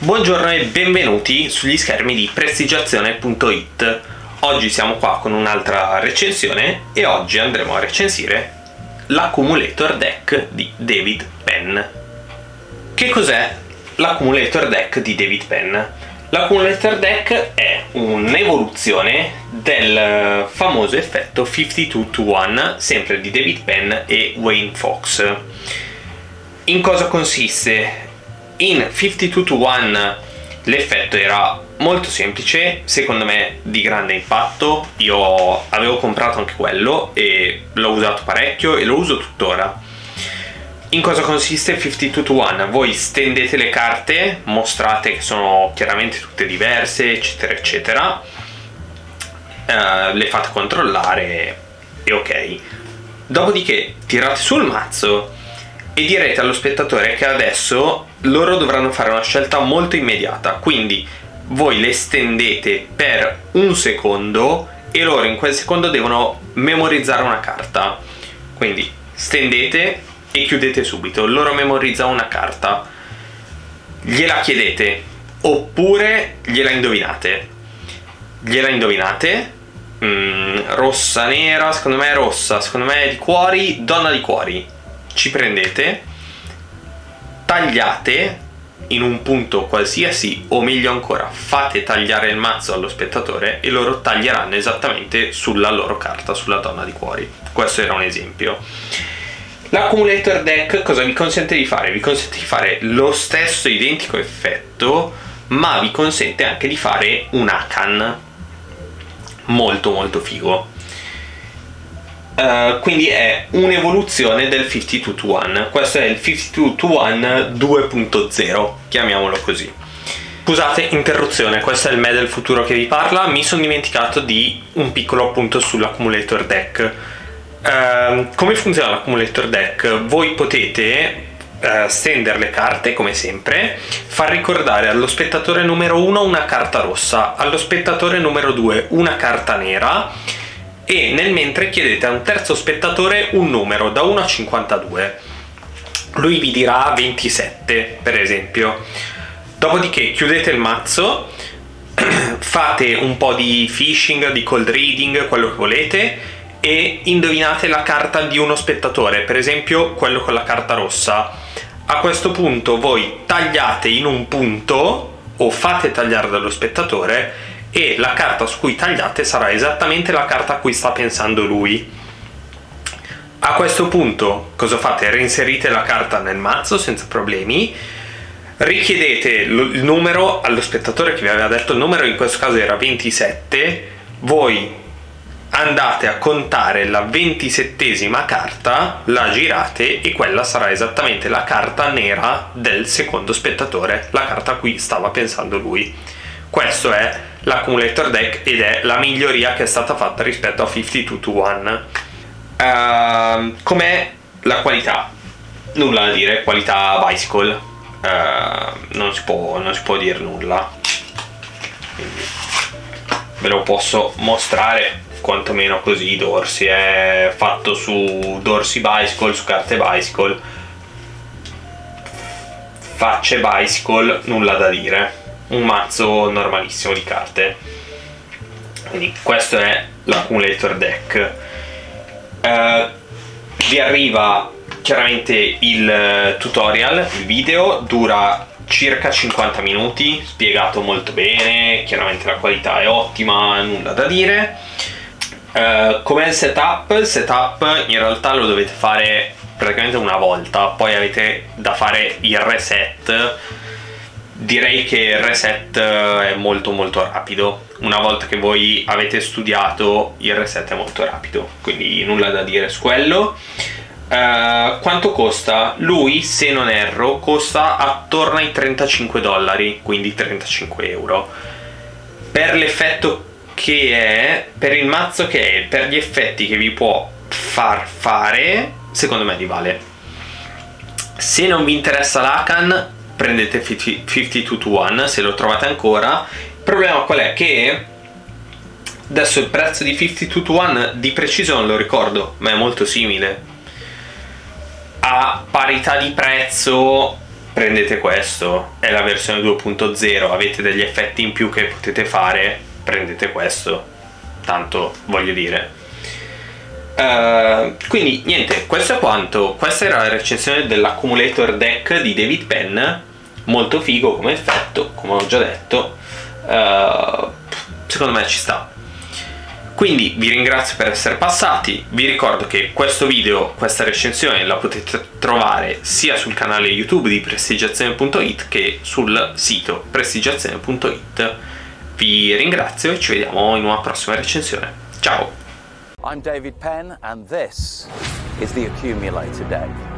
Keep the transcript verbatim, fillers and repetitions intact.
Buongiorno e benvenuti sugli schermi di prestigiazione punto it. Oggi siamo qua con un'altra recensione e oggi andremo a recensire l'Accumulator Deck di David Penn. Che cos'è l'Accumulator Deck di David Penn? L'Accumulator Deck è un'evoluzione del famoso effetto cinquantadue to uno, sempre di David Penn e Wayne Fox. In cosa consiste? In cinquantadue to uno l'effetto era molto semplice, secondo me di grande impatto. Io avevo comprato anche quello e l'ho usato parecchio e lo uso tuttora. In cosa consiste il cinquantadue to uno? Voi stendete le carte, mostrate che sono chiaramente tutte diverse, eccetera eccetera, uh, le fate controllare e ok. Dopodiché tirate sul mazzo e direte allo spettatore che adesso loro dovranno fare una scelta molto immediata, quindi voi le stendete per un secondo e loro in quel secondo devono memorizzare una carta. Quindi stendete e chiudete subito, loro memorizzano una carta, gliela chiedete oppure gliela indovinate. Gliela indovinate, mm, rossa, nera, secondo me è rossa, secondo me è di cuori, donna di cuori. Ci prendete, tagliate in un punto qualsiasi, o meglio ancora fate tagliare il mazzo allo spettatore e loro taglieranno esattamente sulla loro carta, sulla donna di cuori. Questo era un esempio. L'Accumulator Deck cosa vi consente di fare? Vi consente di fare lo stesso identico effetto, ma vi consente anche di fare un Akan molto molto figo. Uh, quindi è un'evoluzione del cinquantadue to uno. Questo è il cinquantadue to uno due punto zero, chiamiamolo così. Scusate, interruzione, questo è il me del futuro che vi parla. Mi sono dimenticato di un piccolo appunto sull'Accumulator Deck. Uh, come funziona l'Accumulator Deck? Voi potete uh, stendere le carte come sempre, far ricordare allo spettatore numero uno una carta rossa, allo spettatore numero due una carta nera, e nel mentre chiedete a un terzo spettatore un numero da uno a cinquantadue. Lui vi dirà ventisette per esempio. Dopodiché chiudete il mazzo, fate un po' di fishing, di cold reading, quello che volete, e indovinate la carta di uno spettatore, per esempio quello con la carta rossa. A questo punto voi tagliate in un punto o fate tagliare dallo spettatore e la carta su cui tagliate sarà esattamente la carta a cui sta pensando lui. A questo punto cosa fate? Reinserite la carta nel mazzo senza problemi, richiedete il numero allo spettatore che vi aveva detto il numero, in questo caso era ventisette, voi andate a contare la ventisettesima carta, la girate e quella sarà esattamente la carta nera del secondo spettatore, la carta a cui stava pensando lui. Questo è l'Accumulator Deck ed è la miglioria che è stata fatta rispetto a cinquantadue to uno. Uh, com'è la qualità? Nulla da dire, qualità Bicycle, uh, non, si può, non si può dire nulla. Quindi ve lo posso mostrare quantomeno così. I dorsi è fatto su dorsi Bicycle, su carte Bicycle, facce Bicycle, nulla da dire. Un mazzo normalissimo di carte. Quindi questo è l'Accumulator Deck. Uh, vi arriva chiaramente il tutorial, il video dura circa cinquanta minuti, spiegato molto bene, chiaramente la qualità è ottima, nulla da dire. Uh, com'è il setup? Il setup in realtà lo dovete fare praticamente una volta, poi avete da fare il reset. Direi che il reset è molto molto rapido. Una volta che voi avete studiato, il reset è molto rapido, quindi nulla da dire su quello. Uh, quanto costa? Lui, se non erro, costa attorno ai trentacinque dollari, quindi trentacinque euro. Per l'effetto che è, per il mazzo che è, per gli effetti che vi può far fare, secondo me li vale. Se non vi interessa l'Akan, prendete cinquantadue to uno se lo trovate ancora. Il problema qual è? Che adesso il prezzo di cinquantadue to uno di preciso non lo ricordo, ma è molto simile. A parità di prezzo prendete questo, è la versione due punto zero, avete degli effetti in più che potete fare, prendete questo, tanto voglio dire. Uh, quindi niente, questo è quanto. Questa era la recensione dell'accumulator deck di David Penn, molto figo come effetto, come ho già detto. Uh, secondo me ci sta. Quindi vi ringrazio per essere passati, vi ricordo che questo video, questa recensione la potete trovare sia sul canale YouTube di prestigiazione punto it che sul sito prestigiazione punto it. Vi ringrazio e ci vediamo in una prossima recensione. Ciao! I'm David Penn and this is the Accumulator Deck.